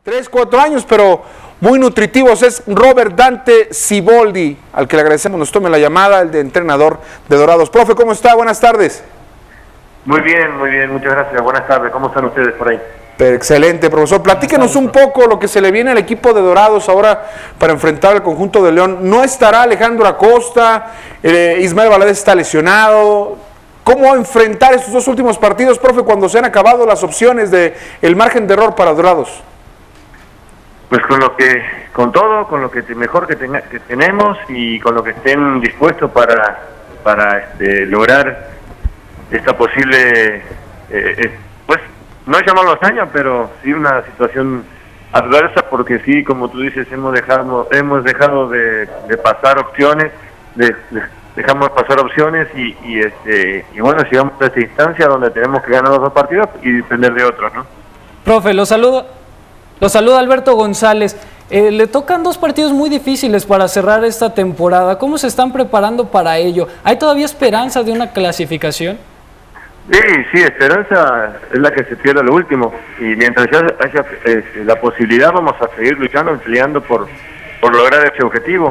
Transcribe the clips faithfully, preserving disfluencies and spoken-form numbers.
Tres, cuatro años, pero muy nutritivos. Es Robert Dante Siboldi, al que le agradecemos nos tome la llamada, el de entrenador de Dorados. Profe, ¿cómo está? Buenas tardes. Muy bien, muy bien, muchas gracias. Buenas tardes. ¿Cómo están ustedes por ahí? Pero excelente, profesor. Platíquenos un poco lo que se le viene al equipo de Dorados ahora para enfrentar al conjunto de León. No estará Alejandro Acosta, eh, Ismael Valadez está lesionado. ¿Cómo enfrentar estos dos últimos partidos, profe, cuando se han acabado las opciones de el margen de error para Dorados? Pues con lo que, con todo, con lo que te, mejor que, tenga, que tenemos y con lo que estén dispuestos para, para este, lograr esta posible, eh, eh, pues no llamarlo hazaña, pero sí una situación adversa, porque sí, como tú dices, hemos dejado, hemos dejado de, de pasar opciones, de, de, dejamos pasar opciones y, y, este, y bueno, llegamos a esta instancia donde tenemos que ganar los dos partidos y depender de otros, ¿no? Profe, lo saludo. Lo saluda Alberto González. Eh, le tocan dos partidos muy difíciles para cerrar esta temporada. ¿Cómo se están preparando para ello? ¿Hay todavía esperanza de una clasificación? Sí, sí, esperanza es la que se pierde lo último. Y mientras ya haya eh, la posibilidad, vamos a seguir luchando, peleando por, por lograr ese objetivo.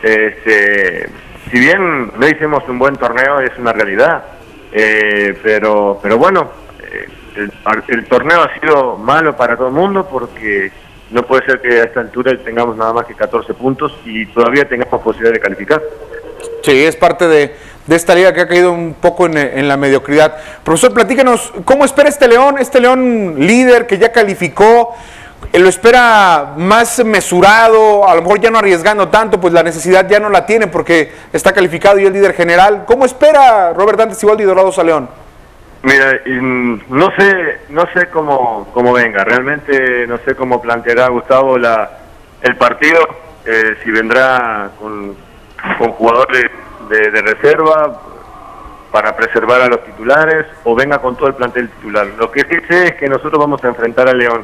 Este, si bien no hicimos un buen torneo, es una realidad. Eh, pero, pero bueno... Eh, El, el torneo ha sido malo para todo el mundo porque no puede ser que a esta altura tengamos nada más que catorce puntos y todavía tengamos posibilidad de calificar. Sí, es parte de, de esta liga que ha caído un poco en, en la mediocridad. Profesor, platícanos, ¿cómo espera este León? Este León líder que ya calificó, ¿lo espera más mesurado? A lo mejor ya no arriesgando tanto, pues la necesidad ya no la tiene porque está calificado y el líder general. ¿Cómo espera Robert Dante Siboldi y Dorados a León? Mira, no sé, no sé cómo, cómo venga, realmente no sé cómo planteará Gustavo la, el partido, eh, si vendrá con, con jugadores de, de reserva para preservar a los titulares o venga con todo el plantel titular. Lo que sí sé es que nosotros vamos a enfrentar a León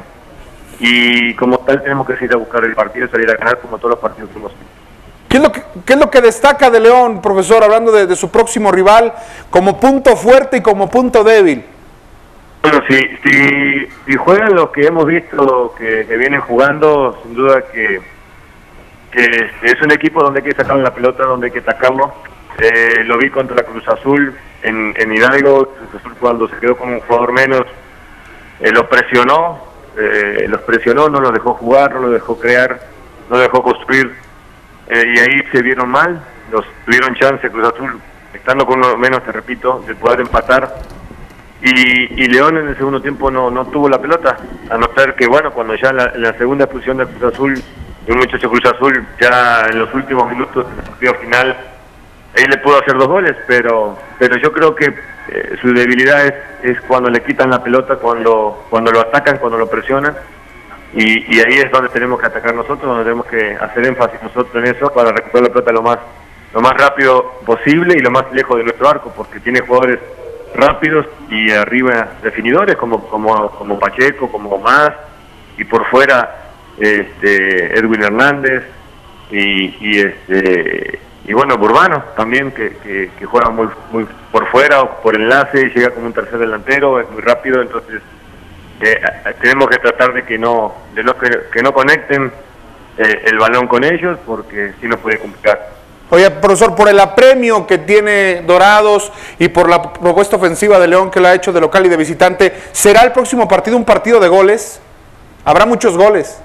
y como tal tenemos que salir a buscar el partido y salir a ganar como todos los partidos que hemos hecho. ¿Qué es, lo que, ¿Qué es lo que destaca de León, profesor, hablando de, de su próximo rival, como punto fuerte y como punto débil? Bueno, si, si, si juegan lo que hemos visto que, que vienen jugando, sin duda que, que es un equipo donde hay que sacar la pelota, donde hay que atacarlo. Eh, lo vi contra la Cruz Azul en, en Hidalgo. Cruz Azul, cuando se quedó con un jugador menos, eh, los presionó, eh, los presionó, no los dejó jugar, no los dejó crear, no los dejó construir. Eh, y ahí se vieron mal, los tuvieron chance Cruz Azul, estando con uno menos, te repito, de poder empatar. Y, y León en el segundo tiempo no, no tuvo la pelota, a no ser que, bueno, cuando ya en la, en la segunda expulsión de Cruz Azul, de un muchacho Cruz Azul, ya en los últimos minutos del partido final, ahí le pudo hacer dos goles, pero pero yo creo que eh, su debilidad es, es cuando le quitan la pelota, cuando, cuando lo atacan, cuando lo presionan. Y, y ahí es donde tenemos que atacar nosotros, donde tenemos que hacer énfasis nosotros en eso para recuperar la pelota lo más lo más rápido posible y lo más lejos de nuestro arco, porque tiene jugadores rápidos y arriba definidores como como como Pacheco, como Más, y por fuera este Edwin Hernández y, y este y bueno, Burbano también que, que, que juega muy muy por fuera o por enlace y llega como un tercer delantero, es muy rápido, entonces Eh, tenemos que tratar de que no de no que, que no conecten eh, el balón con ellos, porque si nos puede complicar. Oye, profesor, por el apremio que tiene Dorados y por la propuesta ofensiva de León que la ha hecho de local y de visitante, ¿será el próximo partido un partido de goles? ¿Habrá muchos goles?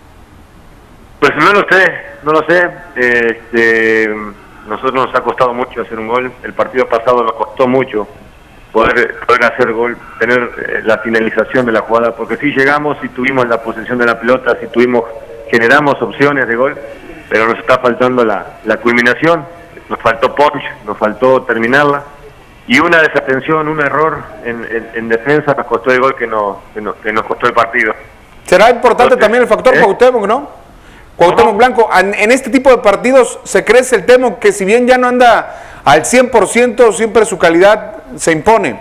Pues no lo sé, no lo sé. Este, nosotros nos ha costado mucho hacer un gol. El partido pasado nos costó mucho Poder, poder hacer gol, tener eh, la finalización de la jugada, porque sí llegamos, sí tuvimos la posesión de la pelota, sí tuvimos, generamos opciones de gol, pero nos está faltando la, la culminación, nos faltó punch, nos faltó terminarla, y una desatención, un error en, en, en defensa nos costó el gol que, no, que, no, que nos costó el partido. Será importante Entonces, también el factor ¿eh? Cuauhtémoc, ¿no? Cuauhtémoc Blanco, en, en este tipo de partidos se crece el tema que si bien ya no anda al cien por ciento, siempre su calidad se impone.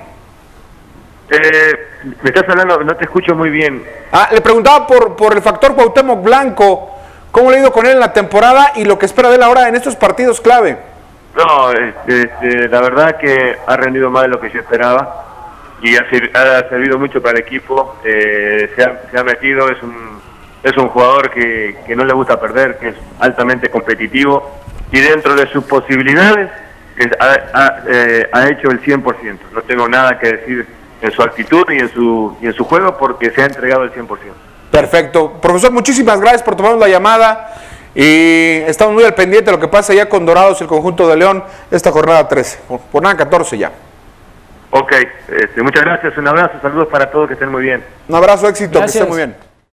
Eh, me estás hablando, no te escucho muy bien. Ah, le preguntaba por, por el factor Cuauhtémoc Blanco, cómo le ha ido con él en la temporada y lo que espera de él ahora en estos partidos clave. No, este, este, la verdad que ha rendido más de lo que yo esperaba y ha, ha servido mucho para el equipo, eh, se, ha, se ha metido, es un es un jugador que, que no le gusta perder, que es altamente competitivo y dentro de sus posibilidades es, ha, ha, eh, ha hecho el cien por ciento. No tengo nada que decir en su actitud y en su, y en su juego porque se ha entregado el cien por ciento. Perfecto. Profesor, muchísimas gracias por tomarnos la llamada y estamos muy al pendiente de lo que pasa ya con Dorados, el conjunto de León, esta jornada trece, jornada catorce ya. Ok, este, muchas gracias, un abrazo, saludos para todos, que estén muy bien. Un abrazo, éxito, Gracias. que estén muy bien.